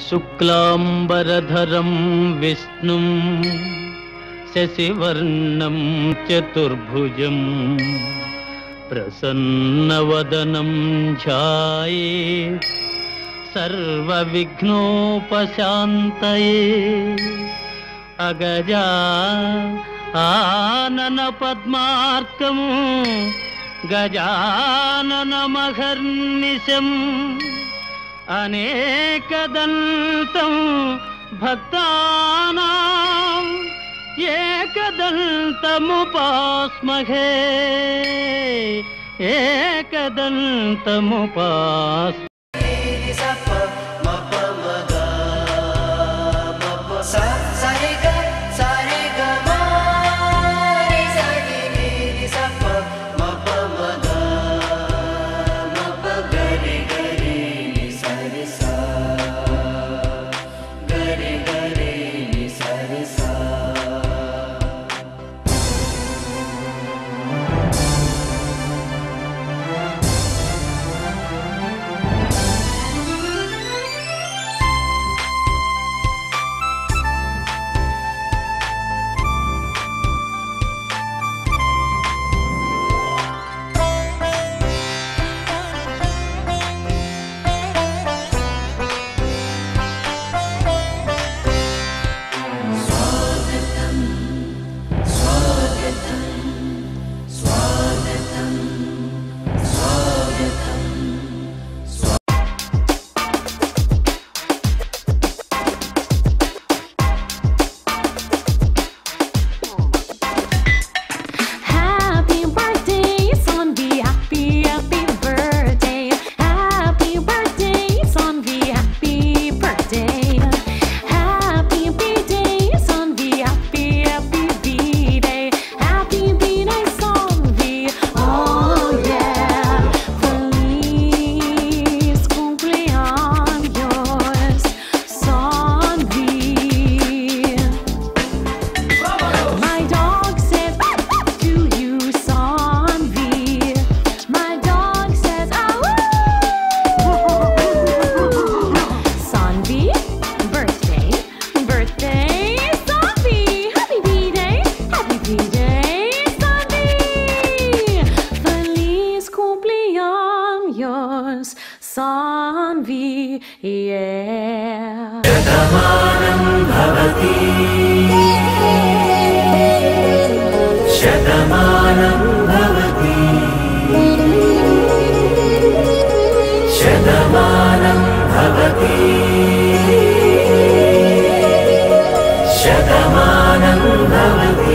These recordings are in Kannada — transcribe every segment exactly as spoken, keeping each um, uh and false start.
శుక్లాంబరధరం విష్ణుం శశివర్ణం చతుర్భుజం ప్రసన్నవదనం ధ్యాయేత్ సర్వవిఘ్నోపశాంతయే. అగజా ఆనన పద్మార్కము గజాననమహర్నిశం అనేకదంతం భక్తానాం ఏకదంతముపాస్మహే ఏకదంతముపాస్. Sanvi, yeah. Shatamanam bhavati, Shatamanam bhavati, Shatamanam bhavati, Shatamanam bhavati.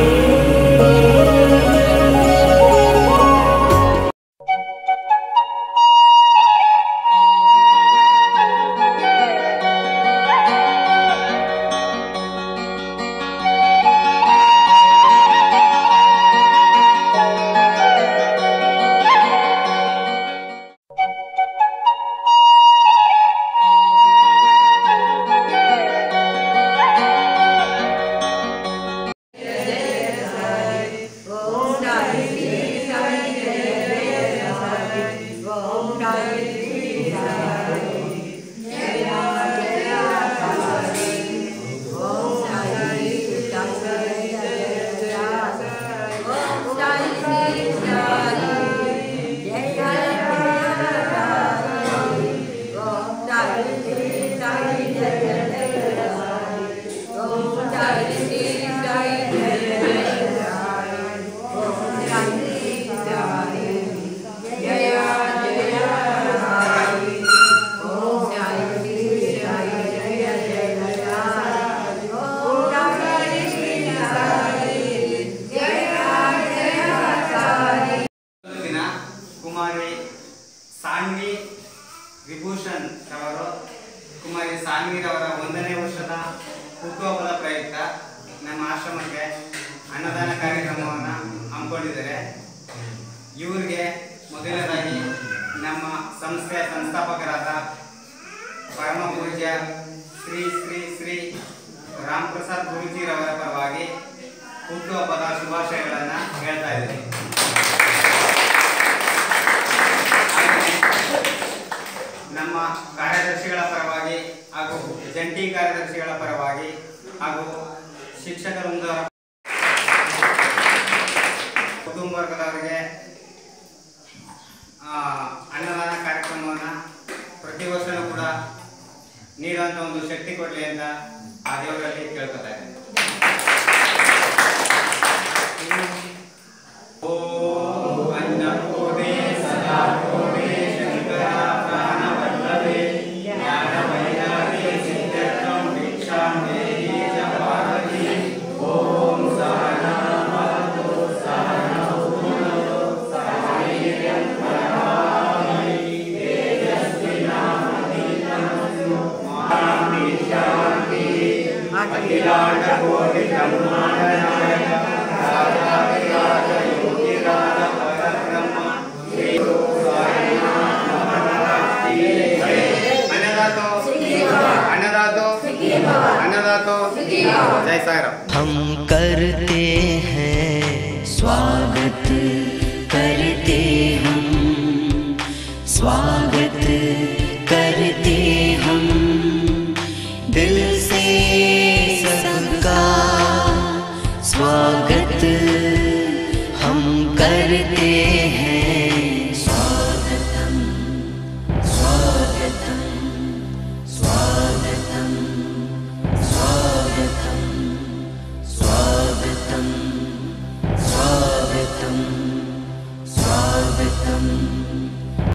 Saanvi Vibhushan ರವರು ಕುಮಾರಿ ಸಾನ್ವಿ ರವರ ಒಂದನೇ ವರ್ಷದ ಹುಟ್ಟುಹಬ್ಬದ ಪ್ರಯುಕ್ತ ನಮ್ಮ ಆಶ್ರಮಕ್ಕೆ ಅನ್ನದಾನ ಕಾರ್ಯಕ್ರಮವನ್ನು ಹಮ್ಮಿಕೊಂಡಿದ್ದಾರೆ. ಇವರಿಗೆ ಮೊದಲನೇದಾಗಿ ನಮ್ಮ ಸಂಸ್ಥೆಯ ಸಂಸ್ಥಾಪಕರಾದ ಪರಮ ಪೂಜ್ಯ ಶ್ರೀ ಶ್ರೀ ಶ್ರೀ ರಾಮ್ ಪ್ರಸಾದ್ ಗುರೂಜಿರವರ ಪರವಾಗಿ ಹುಟ್ಟುಹಬ್ಬದ ಶುಭಾಶಯಗಳನ್ನು ಹೇಳ್ತಾ ಇದ್ದೀನಿ. ನಮ್ಮ ಕಾರ್ಯದರ್ಶಿಗಳ ಪರವಾಗಿ ಹಾಗೂ ಜಂಟಿ ಕಾರ್ಯದರ್ಶಿಗಳ ಪರವಾಗಿ ಹಾಗೂ ಶಿಕ್ಷಕ ವೃಂದ ಕುಟುಂಬ ವರ್ಗದವರಿಗೆ ಅನ್ನದಾನ ಕಾರ್ಯಕ್ರಮವನ್ನು ಪ್ರತಿ ವರ್ಷವೂ ಕೂಡ ನೀಡುವಂಥ ಒಂದು ಶಕ್ತಿ ಕೊಡಲಿ ಅಂತ ಆ ದೇವರಲ್ಲಿ ಕೇಳ್ಕೊತಾ ಇದ್ದೇನೆ. ಓಂ ಅನ್ನಪೂರ್ಣೆ ಸದಾ ಪೂರ್ಣೆ ಶಂಕರ ಪ್ರಾಣವಲ್ಲಭೆ ಜ್ಞಾನ ವೈರಾಗ್ಯ ಸಿದ್ಧತ್ವಂ ಭಿಕ್ಷಾಂ ದೇಹಿ ಚ ಪಾರ್ವತಿ. ಓಂ ಸಹನಾ ಭವತು ಸಹನೌ ಭುನಕ್ತು ಸಹ ವೀರ್ಯಂ ಕರವಾವಹೈ ತೇಜಸ್ವಿನಾವಧೀತಮಸ್ತು ಮಾ ಶಾಂತಿ ಅಖಿಲಾಂಡ ಕೋಟಿ ಬ್ರಹ್ಮಾಂಡ ನಾಯಕ ರಾಜಾಧಿರಾಜ ಯೋಗಿರಾಜ ಪರಬ್ರಹ್ಮ ಶ್ರೀ ಗುರು ಸಾಯಿನಾಥ ಮಹಾರಾಜ್ ಕಿ ಜೈ. ಅನ್ನದಾತೋ ಅನ್ನದಾತೋ अन्नदातो जय साईराम। हम करते हैं स्वागत करते हम स्वागत करते हम दिल से सबका स्वागत